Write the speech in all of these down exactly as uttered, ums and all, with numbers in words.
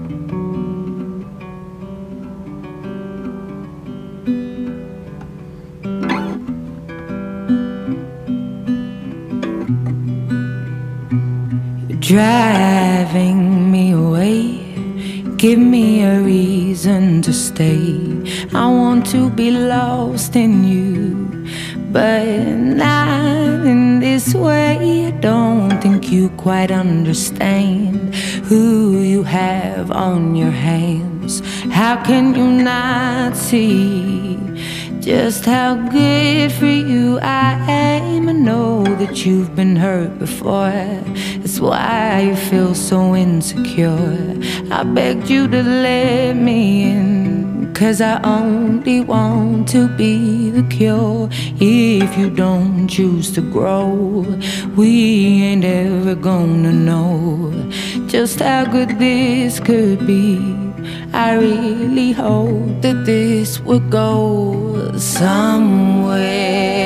Driving me away, give me a reason to stay. I want to be lost in you, but not in this way. I don't think you quite understand who you have on your hands. How can you not see just how good for you I am? I know that you've been hurt before, that's why you feel so insecure. I begged you to let me in, 'cause I only want to be the cure. If you don't choose to grow, we ain't ever gonna know just how good this could be. I really hope that this would go somewhere.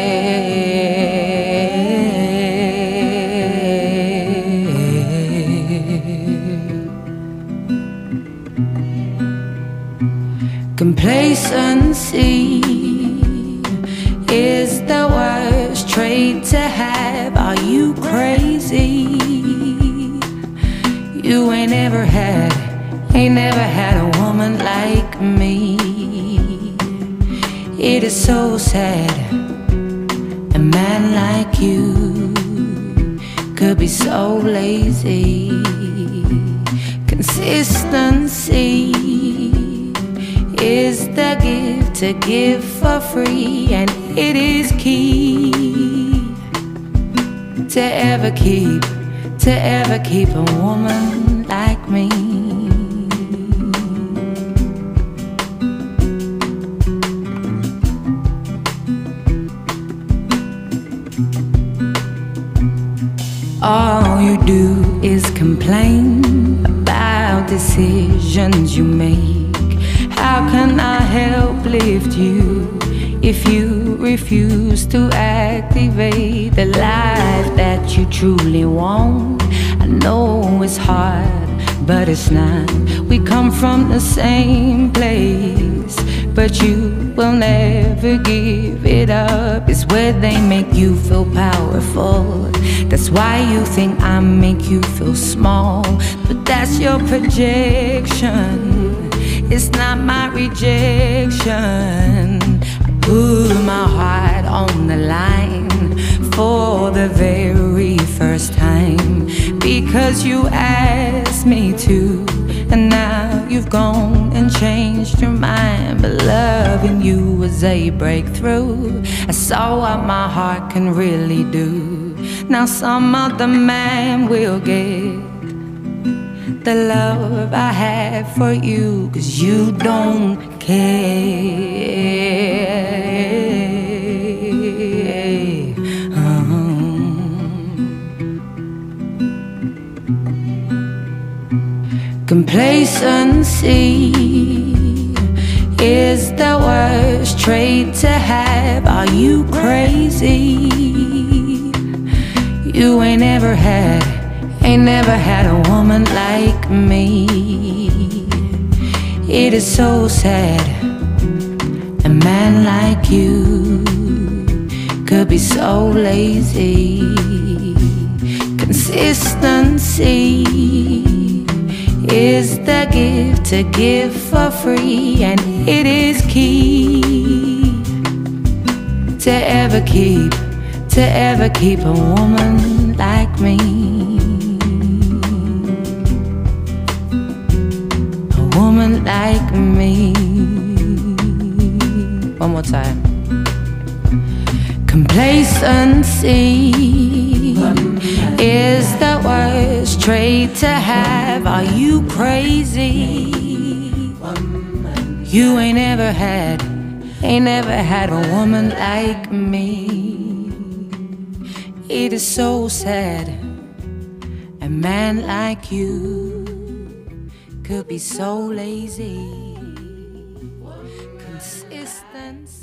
Complacency is the worst trait to have. Are you crazy? You ain't ever had Ain't never had a woman like me. It is so sad a man like you could be so lazy. Consistency is the gift to give for free, and it is key to ever keep, to ever keep a woman like me. All you do is complain about decisions you make. How can I help lift you if you refuse to activate the life that you truly want? I know it's hard, but it's not. We come from the same place, but you will never give it up. It's where they make you feel powerful. That's why you think I make you feel small, but that's your projection. It's not my rejection. I put my heart on the line for the very first time, because you asked me to, and now you've gone and changed your mind. But loving you was a breakthrough. I saw what my heart can really do. Now some other man will get the love I have for you, 'cause you don't care. Complacency is the worst trait to have. Are you crazy? You ain't ever had, ain't never had a woman like me. It is so sad a man like you could be so lazy. Consistency is the gift to give for free, and it is key to ever keep, to ever keep a woman like me. A woman like me. One more time. Complacency is the worst trait to have. Are you crazy? You ain't ever had, ain't never had a woman like me. It is so sad a man like you could be so lazy. Consistency